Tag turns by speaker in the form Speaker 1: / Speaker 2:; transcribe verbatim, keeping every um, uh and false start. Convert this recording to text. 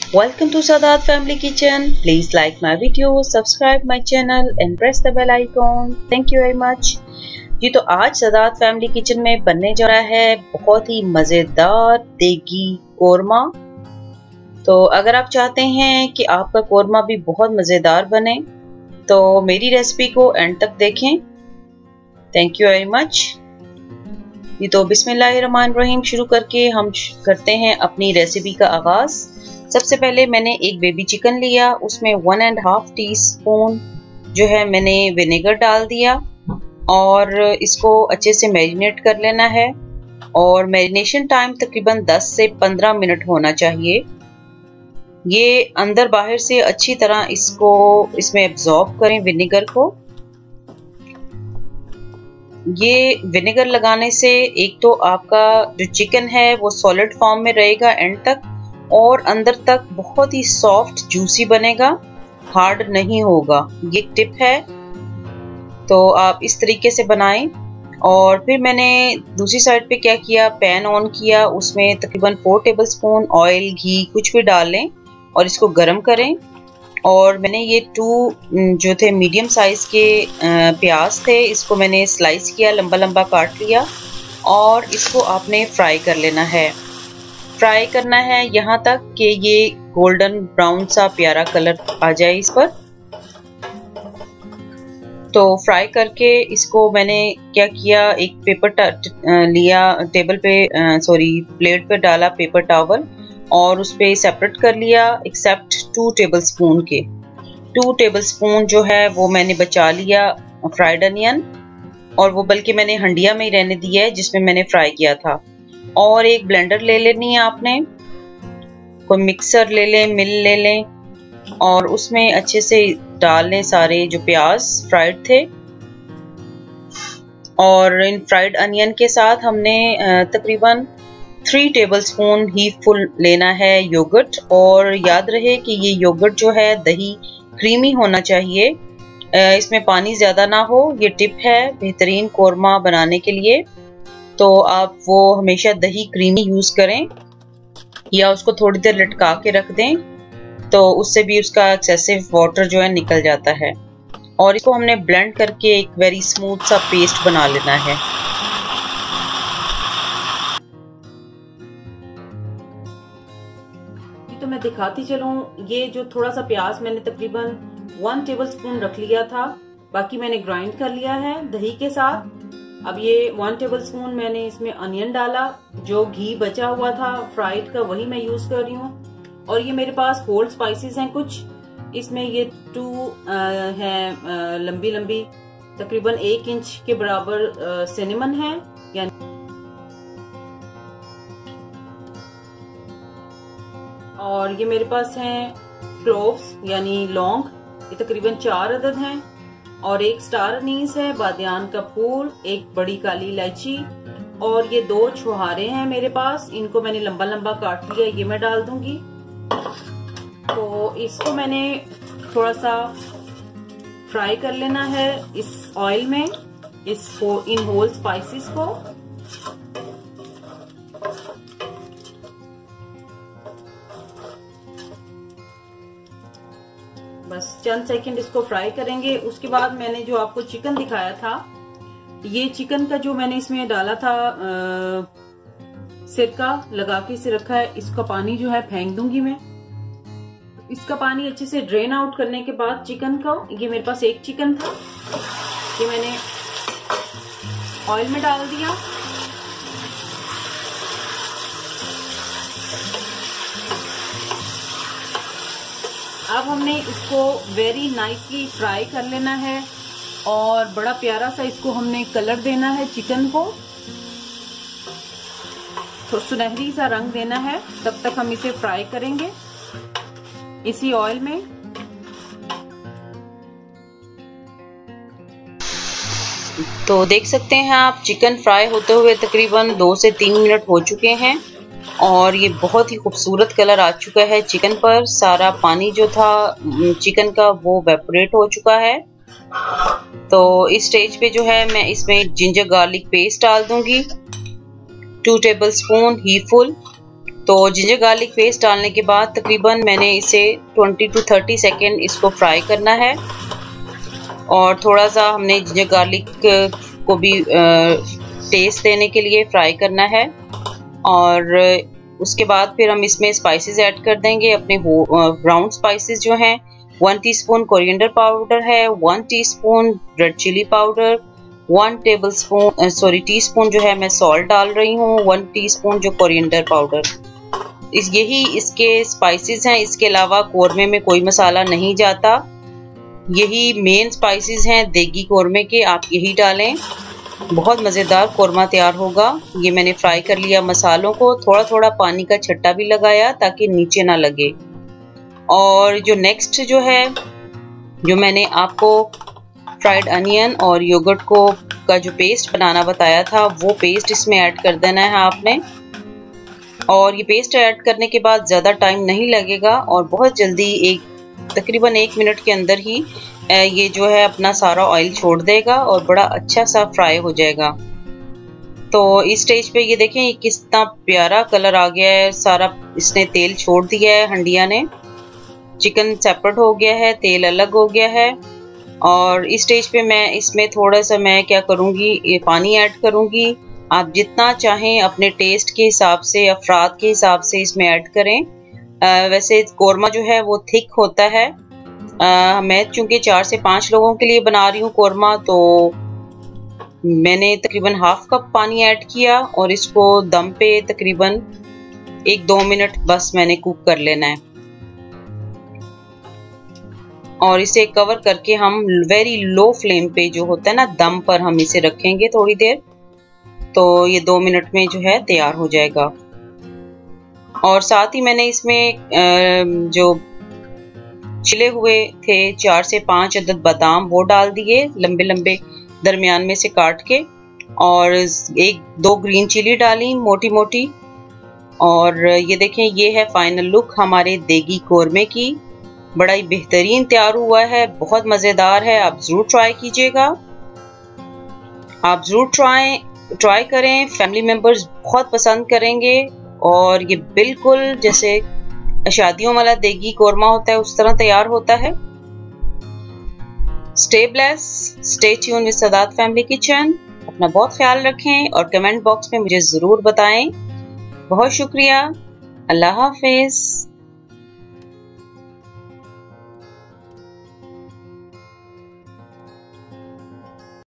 Speaker 1: Welcome to Sadat Family Kitchen. Please like my video, subscribe my channel and press the bell icon. Thank you very much. जी तो आज Sadat family kitchen में बनने जा रहा है बहुत ही मज़ेदार देगी कोरमा। तो अगर आप चाहते हैं कि आपका कोरमा भी बहुत मज़ेदार बने तो मेरी रेसिपी को एंड तक देखें। Thank you very much. ये तो बिस्मिल्लाहिर्रहमानिर्रहीम शुरू करके हम करते हैं अपनी रेसिपी का आगाज़। सबसे पहले मैंने एक बेबी चिकन लिया, उसमें one and half teaspoon जो है मैंने विनेगर डाल दिया और इसको अच्छे से मैरिनेट कर लेना है। और मैरिनेशन टाइम तकरीबन दस से पंद्रह मिनट होना चाहिए। ये अंदर बाहर से अच्छी तरह इसको इसमें एब्जॉर्ब करें विनेगर को। ये विनेगर लगाने से एक तो आपका जो चिकन है वो सॉलिड फॉर्म में रहेगा एंड तक और अंदर तक बहुत ही सॉफ्ट जूसी बनेगा, हार्ड नहीं होगा। ये टिप है, तो आप इस तरीके से बनाएं। और फिर मैंने दूसरी साइड पे क्या किया, पैन ऑन किया, उसमें तकरीबन फोर टेबलस्पून ऑयल घी कुछ भी डाल लें और इसको गर्म करें। और मैंने ये टू जो थे मीडियम साइज के प्याज थे, इसको मैंने स्लाइस किया, लंबा लंबा काट लिया और इसको आपने फ्राई कर लेना है। फ्राई करना है यहाँ तक कि ये गोल्डन ब्राउन सा प्यारा कलर आ जाए इस पर। तो फ्राई करके इसको मैंने क्या किया, एक पेपर लिया, टेबल पे सॉरी प्लेट पे डाला पेपर टॉवल और उस पे सेपरेट कर लिया एक्सेप्ट टू टेबलस्पून के। टू टेबलस्पून जो है वो मैंने बचा लिया फ्राइड अनियन, और वो बल्कि मैंने हंडिया में ही रहने दिया है जिसमें मैंने फ्राई किया था। और एक ब्लेंडर ले लेनी है आपने, कोई मिक्सर ले लें, मिल ले लें और उसमें अच्छे से डाल लें सारे जो प्याज फ्राइड थे। और इन फ्राइड अनियन के साथ हमने तकरीबन थ्री टेबलस्पून ही फुल लेना है योगर्ट। और याद रहे कि ये योगर्ट जो है दही क्रीमी होना चाहिए, इसमें पानी ज़्यादा ना हो। ये टिप है बेहतरीन कोरमा बनाने के लिए। तो आप वो हमेशा दही क्रीमी यूज़ करें या उसको थोड़ी देर लटका के रख दें, तो उससे भी उसका एक्सेसिव वाटर जो है निकल जाता है। और इसको हमने ब्लेंड करके एक वेरी स्मूथ सा पेस्ट बना लेना है। तो मैं दिखाती चलूं, ये जो थोड़ा सा प्याज मैंने तकरीबन वन टेबलस्पून रख लिया था, बाकी मैंने ग्राइंड कर लिया है दही के साथ। अब ये वन टेबलस्पून मैंने इसमें अनियन डाला, जो घी बचा हुआ था फ्राइड का वही मैं यूज कर रही हूँ। और ये मेरे पास होल स्पाइसेस हैं कुछ, इसमें ये टू है लंबी लंबी तकरीबन एक इंच के बराबर सिनेमन है, यानी और ये मेरे पास हैं क्लोव्स यानी लौंग, ये तकरीबन चार अदद हैं। और एक स्टार अनीस है, बादियान का फूल, एक बड़ी काली इलायची और ये दो छुहारे हैं मेरे पास, इनको मैंने लंबा लंबा काट लिया, ये मैं डाल दूंगी। तो इसको मैंने थोड़ा सा फ्राई कर लेना है इस ऑयल में, इस इन होल स्पाइसेस को। बस चंद सेकंड इसको फ्राई करेंगे। उसके बाद मैंने जो आपको चिकन दिखाया था, ये चिकन का जो मैंने इसमें डाला था आ, सिरका लगा के इसे रखा है, इसका पानी जो है फेंक दूंगी मैं। इसका पानी अच्छे से ड्रेन आउट करने के बाद चिकन का, ये मेरे पास एक चिकन था, ये मैंने ऑयल में डाल दिया। अब हमने इसको वेरी नाइसली फ्राई कर लेना है और बड़ा प्यारा सा इसको हमने कलर देना है चिकन को, तो सुनहरी सा रंग देना है। तब तक हम इसे फ्राई करेंगे इसी ऑयल में। तो देख सकते हैं आप चिकन फ्राई होते हुए तकरीबन दो से तीन मिनट हो चुके हैं और ये बहुत ही खूबसूरत कलर आ चुका है चिकन पर। सारा पानी जो था चिकन का वो वेपोरेट हो चुका है। तो इस स्टेज पे जो है मैं इसमें जिंजर गार्लिक पेस्ट डाल दूंगी, टू टेबलस्पून ही फुल। तो जिंजर गार्लिक पेस्ट डालने के बाद तकरीबन मैंने इसे बीस टू तीस सेकेंड इसको फ्राई करना है और थोड़ा सा हमने जिंजर गार्लिक को भी टेस्ट देने के लिए फ्राई करना है। और उसके बाद फिर हम इसमें स्पाइसेस ऐड कर देंगे अपने ब्राउन स्पाइसेस जो हैं। वन टीस्पून कोरिएंडर पाउडर है, one teaspoon red chili powder, one tablespoon sorry teaspoon जो है मैं सॉल्ट डाल रही हूँ, वन टीस्पून जो कोरिएंडर पाउडर। इस यही इसके स्पाइसेस हैं, इसके अलावा कोरमे में कोई मसाला नहीं जाता। यही मेन स्पाइसेस हैं देगी कोरमे के, आप यही डालें, बहुत मज़ेदार कोरमा तैयार होगा। ये मैंने फ्राई कर लिया मसालों को, थोड़ा थोड़ा पानी का छट्टा भी लगाया ताकि नीचे ना लगे। और जो नेक्स्ट जो है, जो मैंने आपको फ्राइड अनियन और योगर्ट को का जो पेस्ट बनाना बताया था, वो पेस्ट इसमें ऐड कर देना है आपने। और ये पेस्ट ऐड करने के बाद ज़्यादा टाइम नहीं लगेगा और बहुत जल्दी एक तकरीबन एक मिनट के अंदर ही ये जो है अपना सारा ऑयल छोड़ देगा और बड़ा अच्छा सा फ्राई हो जाएगा। तो इस स्टेज पे ये देखें ये कितना प्यारा कलर आ गया है, सारा इसने तेल छोड़ दिया है, हंडिया ने। चिकन सेपरेट हो गया है, तेल अलग हो गया है। और इस स्टेज पे मैं इसमें थोड़ा सा मैं क्या करूँगी, ये पानी ऐड करूँगी। आप जितना चाहें अपने टेस्ट के हिसाब से, अफराद के हिसाब से इसमें ऐड करें। आ, वैसे कोरमा जो है वो थिक होता है। आ, मैं चूंकि चार से पाँच लोगों के लिए बना रही हूँ कोरमा, तो मैंने तकरीबन हाफ कप पानी ऐड किया और इसको दम पे तकरीबन एक दो मिनट बस मैंने कुक कर लेना है। और इसे कवर करके हम वेरी लो फ्लेम पे जो होता है ना, दम पर हम इसे रखेंगे थोड़ी देर, तो ये दो मिनट में जो है तैयार हो जाएगा। और साथ ही मैंने इसमें जो छिले हुए थे चार से पांच अदद बादाम वो डाल दिए लंबे लंबे दरमियान में से काट के, और एक दो ग्रीन चिली डाली मोटी मोटी। और ये देखें ये है फाइनल लुक हमारे देगी कोरमे की। बड़ा ही बेहतरीन तैयार हुआ है, बहुत मज़ेदार है। आप ज़रूर ट्राई कीजिएगा, आप ज़रूर ट्राई ट्राई करें। फैमिली मेम्बर्स बहुत पसंद करेंगे और ये बिल्कुल जैसे शादियों वाला देगी कोरमा होता है उस तरह तैयार होता है। Stay blessed, stay tuned with Sadat family kitchen. अपना बहुत ख्याल रखें और कमेंट बॉक्स में मुझे ज़रूर बताएं। बहुत शुक्रिया। अल्लाह हाफिज़।